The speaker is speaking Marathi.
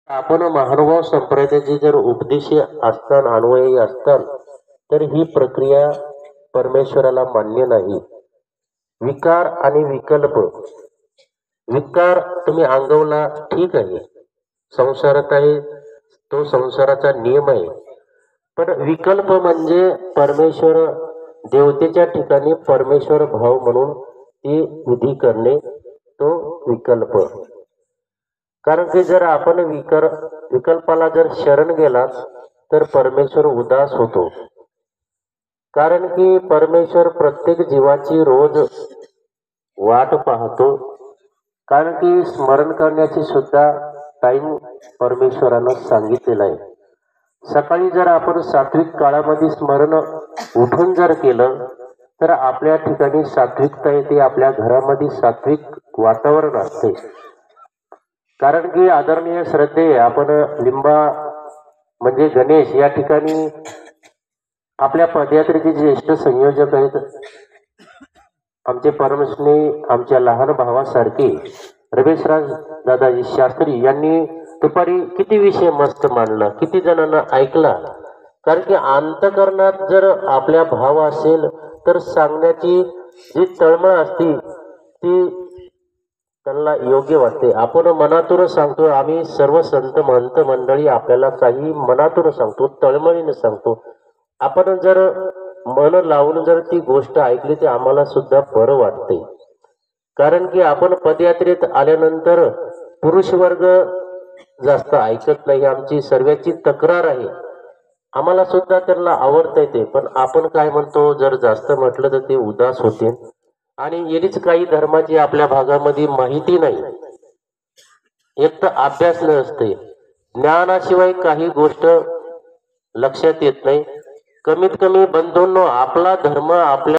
आपण महानुभाव संप्रदायाचे जर उपदेशी असतात अन्वयी असतात तर ही प्रक्रिया परमेश्वराला मान्य नाही. विकार आणि विकल्प. विकार तुम्ही अंगवला ठीक आहे, संसारात आहे, तो संसाराचा नियम आहे. पण विकल्प म्हणजे परमेश्वर देवतेच्या ठिकाणी परमेश्वर भाव म्हणून ती विधी करणे, तो विकल्प. कारण की जर आपण विकल्पाला जर शरण गेलात तर परमेश्वर उदास होतो. कारण की परमेश्वर प्रत्येक जीवाची रोज वाट पाहतो. कारण की स्मरण करण्याची सुद्धा टाइम परमेश्वरानं सांगितलेला आहे. सकाळी जर आपण सात्विक काळामध्ये स्मरण उठून जर केलं तर आपल्या ठिकाणी सात्विकता येते, आपल्या घरामध्ये सात्विक वातावरण असते. कारण की आदरणीय श्रद्धेय आपण लिंबा म्हणजे गणेश या ठिकाणी आपल्या पदयात्रेचे ज्येष्ठ संयोजक आहेत आमचे परमस्नेही आमच्या लहान भावासारखे रमेशराज दादाजी शास्त्री यांनी दुपारी किती विषय मस्त मांडला, किती जणांना ऐकला. कारण की अंतकरणात जर आपल्या भाव असेल तर सांगण्याची जी तळमळ असते ती त्यांना योग्य वाटते. आपण मनातून सांगतो, आम्ही सर्व संत महंत मंडळी आपल्याला काही मनातून सांगतो, तळमळीने सांगतो. आपण जर मन लावून जर ती गोष्ट ऐकली तर आम्हाला सुद्धा बरं वाटते. कारण की आपण पदयात्रेत आल्यानंतर पुरुष वर्ग जास्त ऐकत नाही, आमची सर्वांची तक्रार आहे. आम्हाला सुद्धा त्यांना आवडता ते, पण आपण काय म्हणतो, जर जास्त म्हटलं तर ते उदास होते. आणि येरीच काही धर्माची आपल्या भागामध्ये माहिती नाही, एक तर अभ्यास नसते, ज्ञानाशिवाय काही गोष्ट लक्षात येत नाही. कमीत कमी बंधूंनो, आपला धर्म आपल्या